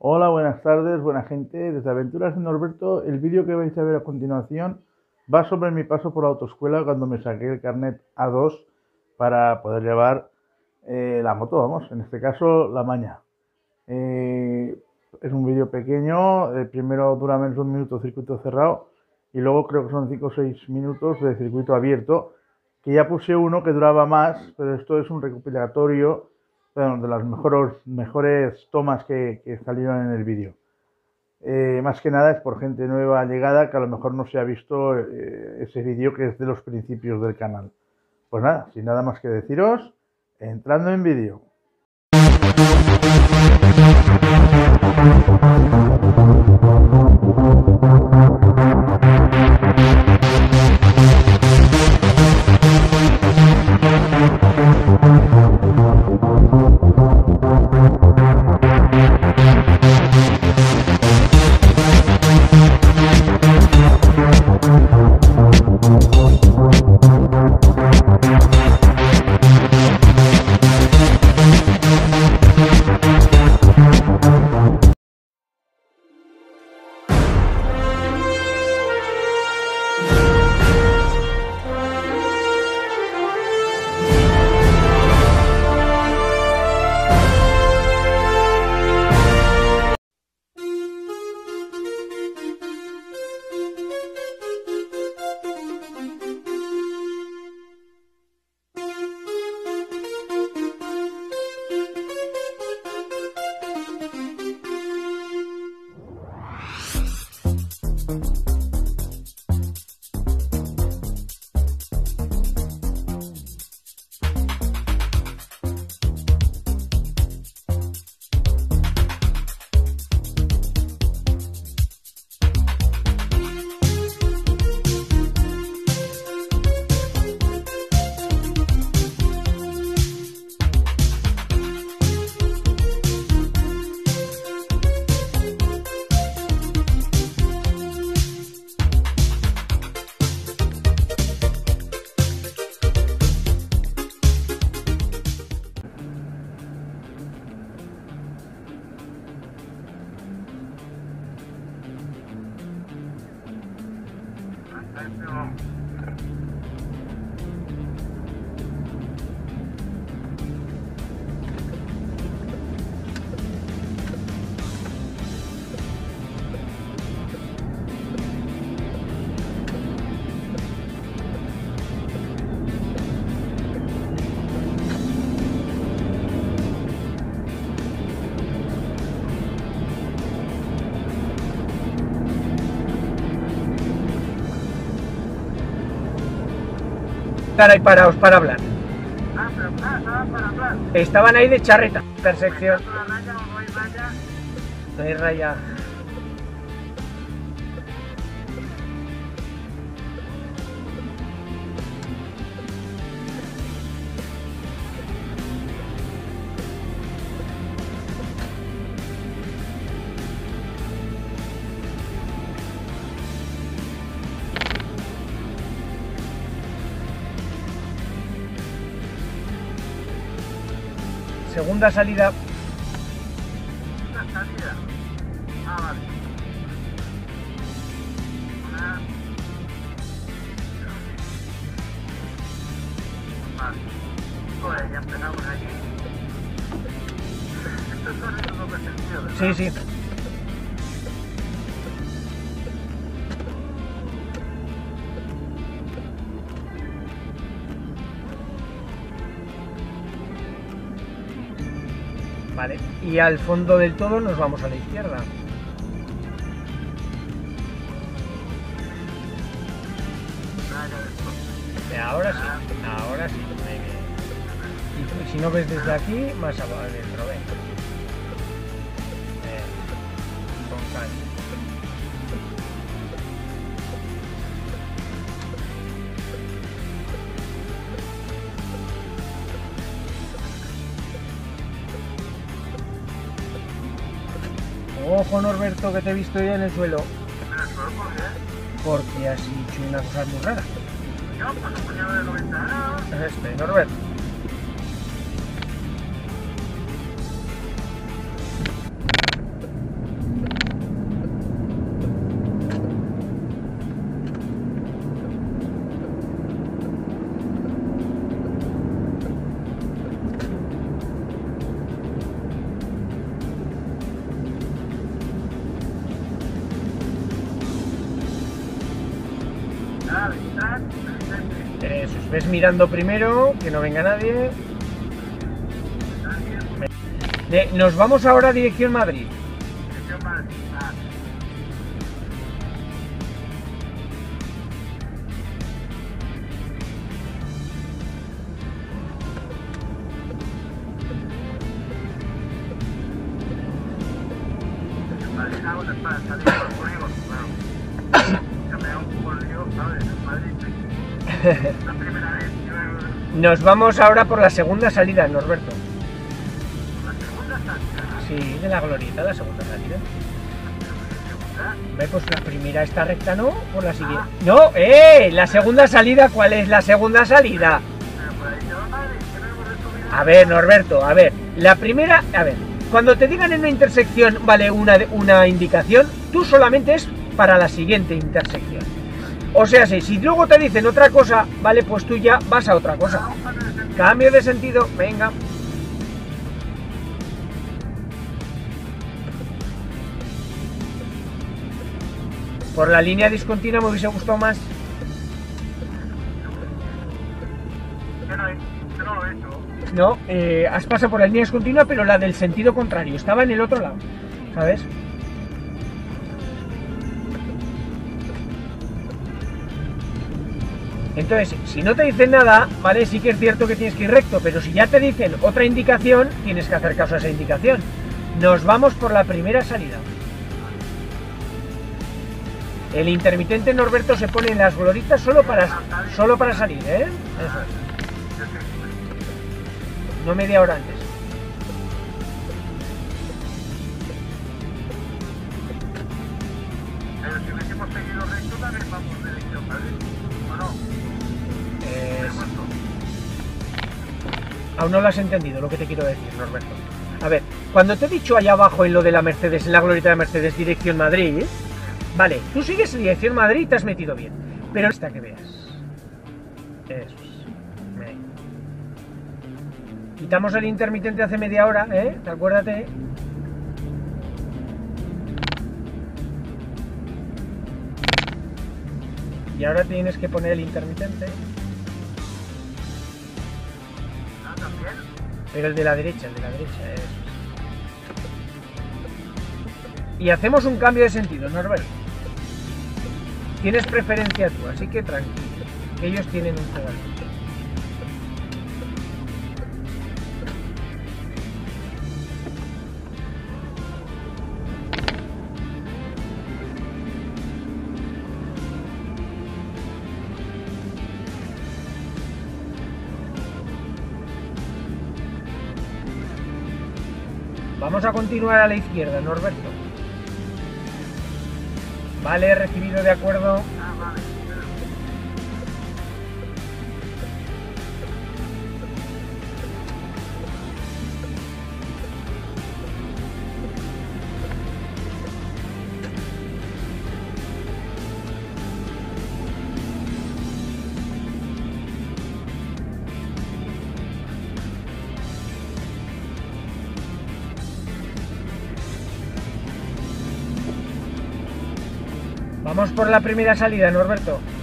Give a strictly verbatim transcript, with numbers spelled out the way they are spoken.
Hola, buenas tardes, buena gente. Desde Aventuras de Norberto, el vídeo que vais a ver a continuación va sobre mi paso por la autoescuela cuando me saqué el carnet A dos para poder llevar eh, la moto, vamos, en este caso la Maña. Eh, es un vídeo pequeño, el primero dura menos de un minuto circuito cerrado y luego creo que son cinco o seis minutos de circuito abierto, que ya puse uno que duraba más, pero esto es un recopilatorio, bueno, de las mejores, mejores tomas que, que salieron en el vídeo. Eh, más que nada es por gente nueva llegada que a lo mejor no se ha visto eh, ese vídeo que es de los principios del canal. Pues nada, sin nada más que deciros, entrando en vídeo. Estar ahí parados para hablar. Ah, pero ah, estaban para hablar. Estaban ahí de charreta. Percepción. ¿La raya o no hay raya? No hay raya. Segunda salida. Una salida. Ah, vale. Una. Vale. Pues ya empezamos aquí. Esto es sonido doble sentido, ¿verdad? Sí, sí. Vale, y al fondo del todo nos vamos a la izquierda. Eh, Ahora sí, ahora sí. Muy bien. Y si no ves desde aquí, más abajo adentro, ven. Eh, con calma. Ojo, Norberto, que te he visto ya en el suelo. ¿En el suelo por qué? Porque has dicho una cosa muy rara. Yo, pues un puñado de noventa grados. Este, Norberto. Eso es, ves mirando primero, que no venga nadie. De- nos vamos ahora a dirección Madrid. Dirección Madrid. Ah, en Madrid hago de para salir por el polígono, claro. Ya me da un poco el lío, ¿sabes? En Madrid. La primera vez yo Nos vamos ahora por la segunda salida, Norberto. la segunda salida. Sí, de la glorieta, la segunda salida. Segunda. Ve, pues la primera está recta, ¿no? Por la siguiente. ¡No! ¡Eh! La segunda salida, ¿cuál es la segunda salida? Pero por ahí yo Madrid, que no hemos resumido. A ver, Norberto, a ver. La primera, a ver. Cuando te digan en una intersección, vale, una, una indicación, tú solamente es para la siguiente intersección. O sea, si, si luego te dicen otra cosa, vale, pues tú ya vas a otra cosa. Cambio de sentido, venga. Por la línea discontinua me hubiese gustado más. Que no, he- que no lo he hecho. No, eh, has pasado por la línea discontinua, pero la del sentido contrario. Estaba en el otro lado, ¿sabes? Entonces, si no te dicen nada, vale, sí que es cierto que tienes que ir recto, pero si ya te dicen otra indicación, tienes que hacer caso a esa indicación. Nos vamos por la primera salida. El intermitente, Norberto, se pone en las gloritas solo para, solo para salir, ¿eh? Eso es. Yo sí. No media hora antes. Pero si hubiésemos seguido recto, también vamos de dirección Madrid. ¿O no? Eh, ¿Me he puesto? Aún no lo has entendido lo que te quiero decir, Norberto. A ver, cuando te he dicho allá abajo en lo de la Mercedes, en la glorieta de Mercedes, dirección Madrid, vale, tú sigues en dirección Madrid y te has metido bien. Pero esta que veas. Eso es. Ahí. Quitamos el intermitente hace media hora, ¿eh? Acuérdate. Y ahora tienes que poner el intermitente. Ah, también. Pero el de la derecha, el de la derecha, eso es. Y hacemos un cambio de sentido, Norbert. Tienes preferencia tú, así que tranquilo. Que ellos tienen un pedal. Vamos a continuar a la izquierda, Norberto. Vale, recibido, de acuerdo. Ah, vale. Vamos por la primera salida, Norberto.